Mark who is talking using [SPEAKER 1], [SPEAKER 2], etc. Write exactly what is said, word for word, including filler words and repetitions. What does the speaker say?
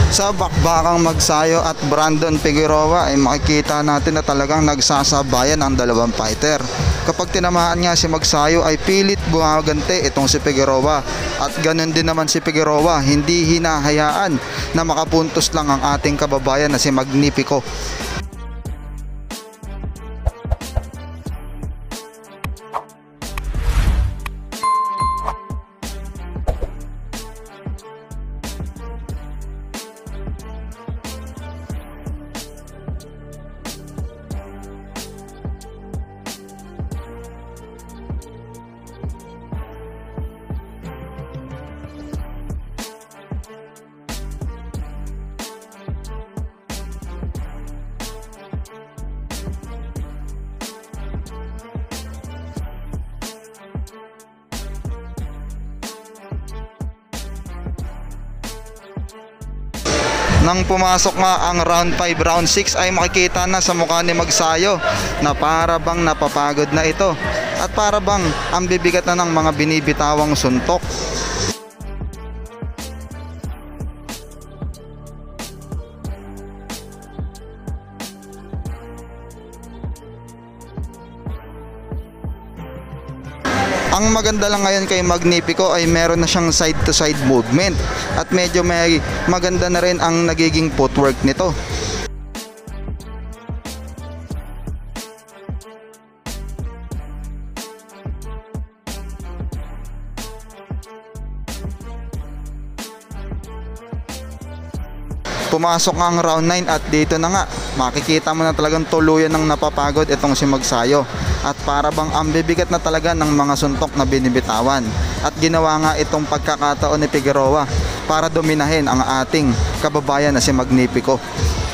[SPEAKER 1] Sa bakbakang Magsayo at Brandon Figueroa ay makikita natin na talagang nagsasabayan ang dalawang fighter. Kapag tinamaan nga si Magsayo ay pilit bumagante itong si Figueroa, at ganun din naman si Figueroa, hindi hinahayaan na makapuntos lang ang ating kababayan na si Magnifico. Nang pumasok nga ang round five, round six ay makikita na sa mukha ni Magsayo na para bang napapagod na ito at para bang ang bibigat na ng mga binibitawang suntok. Ang maganda lang ngayon kay Magnifico ay meron na siyang side to side movement at medyo may maganda na rin ang nagiging footwork nito. Pumasok nga ang round nine at dito na nga makikita mo na talagang tuluyan ng napapagod itong si Magsayo at para bang ang bibigat na talaga ng mga suntok na binibitawan, at ginawa nga itong pagkakataon ni Figueroa para dominahin ang ating kababayan na si Magnifico.